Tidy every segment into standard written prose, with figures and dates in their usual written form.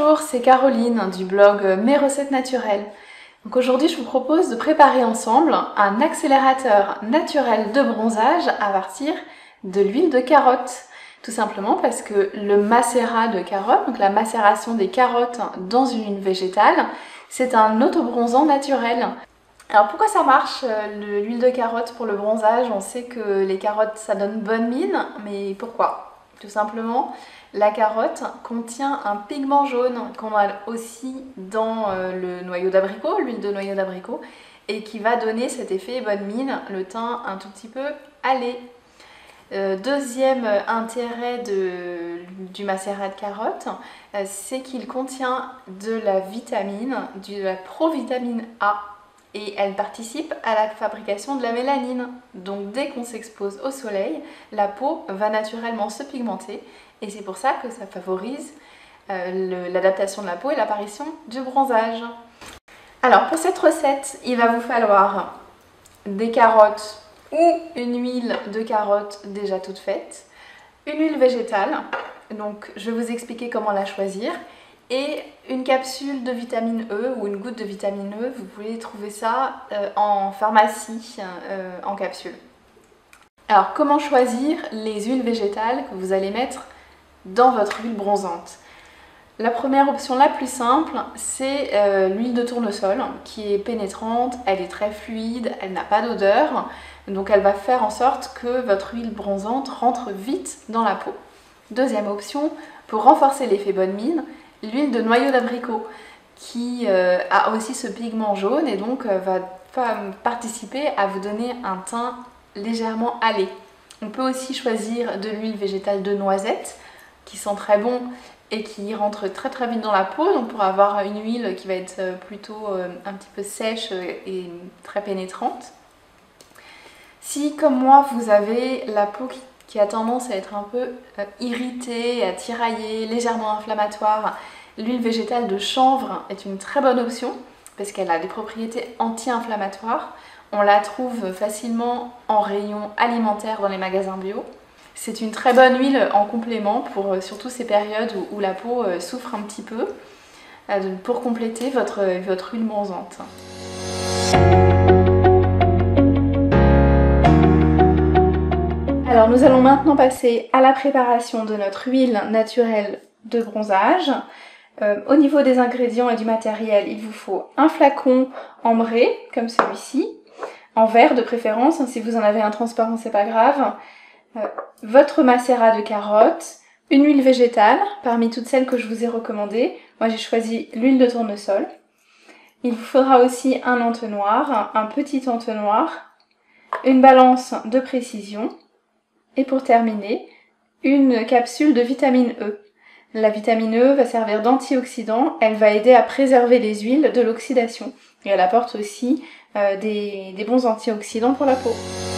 Bonjour, c'est Caroline du blog Mes recettes naturelles. Donc aujourd'hui, je vous propose de préparer ensemble un accélérateur naturel de bronzage à partir de l'huile de carotte. Tout simplement parce que le macérat de carotte, donc la macération des carottes dans une huile végétale, c'est un autobronzant naturel. Alors pourquoi ça marche l'huile de carotte pour le bronzage? On sait que les carottes ça donne bonne mine, mais pourquoi? Tout simplement, la carotte contient un pigment jaune qu'on a aussi dans le noyau d'abricot, l'huile de noyau d'abricot, et qui va donner cet effet bonne mine, le teint un tout petit peu hâlé. Deuxième intérêt du macérat de carotte, c'est qu'il contient de la vitamine, de la provitamine A. Et elle participe à la fabrication de la mélanine. Donc dès qu'on s'expose au soleil, la peau va naturellement se pigmenter et c'est pour ça que ça favorise l'adaptation de la peau et l'apparition du bronzage. Alors pour cette recette, il va vous falloir des carottes ou une huile de carotte déjà toute faite, une huile végétale, donc je vais vous expliquer comment la choisir, et une capsule de vitamine E ou une goutte de vitamine E, vous pouvez trouver ça en pharmacie en capsule. Alors comment choisir les huiles végétales que vous allez mettre dans votre huile bronzante? La première option la plus simple, c'est l'huile de tournesol qui est pénétrante, elle est très fluide, elle n'a pas d'odeur, donc elle va faire en sorte que votre huile bronzante rentre vite dans la peau. Deuxième option, pour renforcer l'effet bonne mine, l'huile de noyau d'abricot qui a aussi ce pigment jaune et donc va participer à vous donner un teint légèrement hâlé. On peut aussi choisir de l'huile végétale de noisette qui sent très bon et qui rentre très très vite dans la peau, donc pour avoir une huile qui va être plutôt un petit peu sèche et très pénétrante. Si comme moi vous avez la peau qui a tendance à être un peu irritée, à tirailler, légèrement inflammatoire, l'huile végétale de chanvre est une très bonne option parce qu'elle a des propriétés anti-inflammatoires. On la trouve facilement en rayon alimentaire dans les magasins bio. C'est une très bonne huile en complément pour surtout ces périodes où la peau souffre un petit peu pour compléter votre huile bronzante. Alors nous allons maintenant passer à la préparation de notre huile naturelle de bronzage. Au niveau des ingrédients et du matériel, il vous faut un flacon ambré comme celui-ci, en verre de préférence, si vous en avez un transparent c'est pas grave, votre macérat de carotte, une huile végétale parmi toutes celles que je vous ai recommandées. Moi j'ai choisi l'huile de tournesol. Il vous faudra aussi un entonnoir, un petit entonnoir, une balance de précision et pour terminer, une capsule de vitamine E. La vitamine E va servir d'antioxydant, elle va aider à préserver les huiles de l'oxydation et elle apporte aussi des bons antioxydants pour la peau.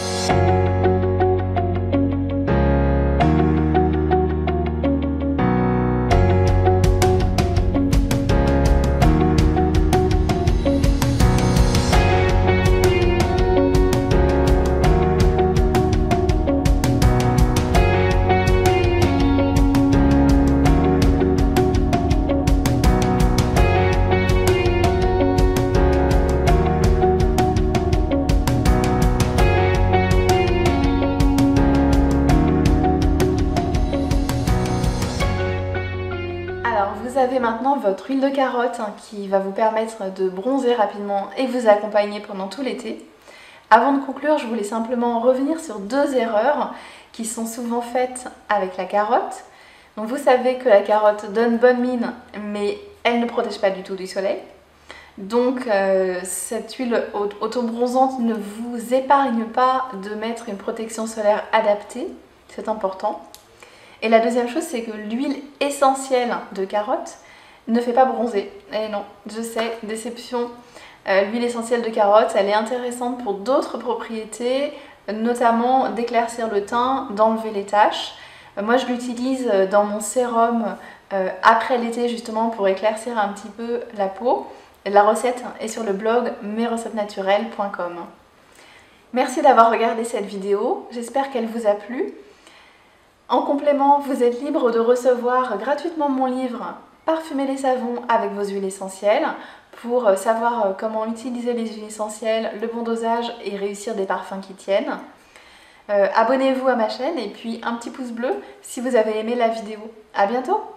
Vous avez maintenant votre huile de carotte qui va vous permettre de bronzer rapidement et vous accompagner pendant tout l'été. Avant de conclure, je voulais simplement revenir sur deux erreurs qui sont souvent faites avec la carotte. Donc vous savez que la carotte donne bonne mine, mais elle ne protège pas du tout du soleil. Donc cette huile autobronzante ne vous épargne pas de mettre une protection solaire adaptée, c'est important. Et la deuxième chose, c'est que l'huile essentielle de carotte ne fait pas bronzer. Et non, je sais, déception. L'huile essentielle de carotte, elle est intéressante pour d'autres propriétés, notamment d'éclaircir le teint, d'enlever les taches. Moi, je l'utilise dans mon sérum après l'été, justement, pour éclaircir un petit peu la peau. La recette est sur le blog mesrecettesnaturelles.com. Merci d'avoir regardé cette vidéo, j'espère qu'elle vous a plu. En complément, vous êtes libre de recevoir gratuitement mon livre parfumer les savons avec vos huiles essentielles pour savoir comment utiliser les huiles essentielles, le bon dosage et réussir des parfums qui tiennent. Abonnez-vous à ma chaîne et puis un petit pouce bleu si vous avez aimé la vidéo. À bientôt!